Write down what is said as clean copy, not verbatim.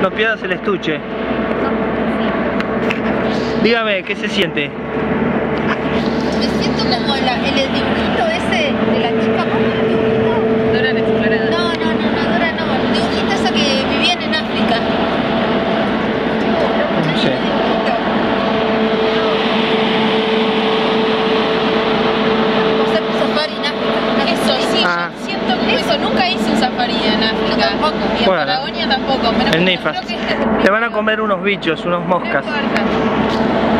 No pierdas el estuche. Dígame, ¿qué se siente? Me siento como el dibujito ese de la chica. Dora la Exploradora. No, Dora no. El dibujito ese que vivían en África. No sé. Hacer un safari en África. Eso, sí, Ah. yo siento que eso. Nunca hice un safari en África. Yo tampoco. Y en Bueno. Patagonia tampoco. Pero En creo Nifas. que este es el Te van a primero. comer unos bichos, unos No moscas. importa.